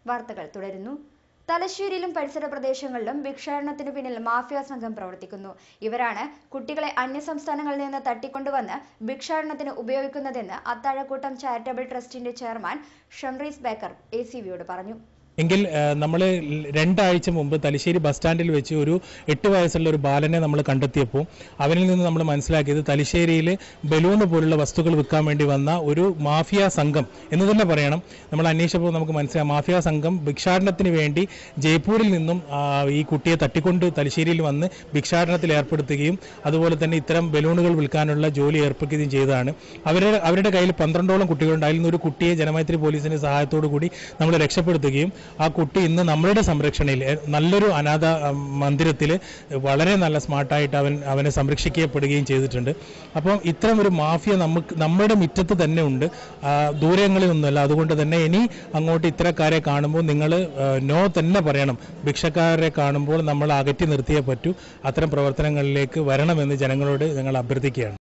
വാർത്തകൾ തുടരുന്നു. തലശ്ശേരിയിലും പരിസര പ്രദേശങ്ങളിലും ഭിക്ഷാടനത്തിനു പിന്നിൽ മാഫിയ സംഘം പ്രവർത്തിക്കുന്നു. ഇവരാണ് കുട്ടികളെ അന്യസംസ്ഥാനങ്ങളിൽ നിന്ന് തട്ടിക്കൊണ്ടുവന്ന് ഭിക്ഷാടനത്തിന് ഉപയോഗിക്കുന്നതെന്ന് അത്താഴക്കൂട്ടം ചാരിറ്റബിൾ ട്രസ്റ്റിന്റെ ചെയർമാൻ ഷംറീസ് ബേക്കർ ACVയോട് പറഞ്ഞു. എങ്കിൽ നമ്മൾ 2 ആഴ്ച മുമ്പ് തലശ്ശേരി ബസ് സ്റ്റാൻഡിൽ വെച്ച് ഒരു 8 വയസ്സുള്ള ഒരു ബാലനെ നമ്മൾ കണ്ടെത്തിയപ്പോൾ അവനിൽ നിന്ന് നമ്മൾ മനസ്സിലാക്കിയത് തലശ്ശേരിയിൽ ബലൂണ് പോലുള്ള വസ്തുക്കൾ വിൽക്കാൻ വേണ്ടി വന്ന ഒരു മാഫിയ സംഘം എന്ന് തന്നെ പറയണം. നമ്മൾ അന്വേഷിച്ചപ്പോൾ നമുക്ക് മനസ്സിലായി മാഫിയ സംഘം ഭിക്ഷാടനത്തിന് വേണ്ടി ജയ്പൂരിൽ നിന്നും ഈ കുട്ടിയെ തട്ടിക്കൊണ്ട് തലശ്ശേരിയിൽ വന്ന് ഭിക്ഷാടനത്തിൽ ഏർപ്പെടുത്തുകയും അതുപോലെ തന്നെ ഇത്തരം ബലൂണുകൾ വിൽക്കാനുള്ള ജോലി ഏർപ്പെടുത്തുകയും ചെയ്തതാണ്. അവരുടെ കയ്യിൽ 12ഓളം കുട്ടികളുണ്ട്. അതിൽ നിന്ന് ഒരു കുട്ടിയെ ജനമൈത്രി പോലീസിന്റെ സഹായത്തോടു കൂടി നമ്മൾ രക്ഷപ്പെടുത്തുകയും ആ കുട്ടി ഇന്ന് നമ്മളുടെ സംരക്ഷണയിൽ നല്ലൊരു അനാഥ മന്ദിരത്തിൽ വളരെ നല്ല സ്മാർട്ടായിട്ട് അവനെ സംരക്ഷിക്കപ്പെടുകയും ചെയ്തിട്ടുണ്ട്. അപ്പം ഇത്തരം ഒരു മാഫിയ നമ്മുടെ മുറ്റത്ത് തന്നെ ഉണ്ട്, ദൂരങ്ങളിലൊന്നുമല്ല. അതുകൊണ്ട് തന്നെ ഇനി അങ്ങോട്ട് ഇത്തരക്കാരെ കാണുമ്പോൾ നിങ്ങൾ നോ തന്നെ പറയണം. ഭിക്ഷക്കാരെ കാണുമ്പോൾ നമ്മൾ അകറ്റി നിർത്തിയേ പറ്റൂ. അത്തരം പ്രവർത്തനങ്ങളിലേക്ക് വരണമെന്ന് ജനങ്ങളോട് ഞങ്ങൾ അഭ്യർത്ഥിക്കുകയാണ്.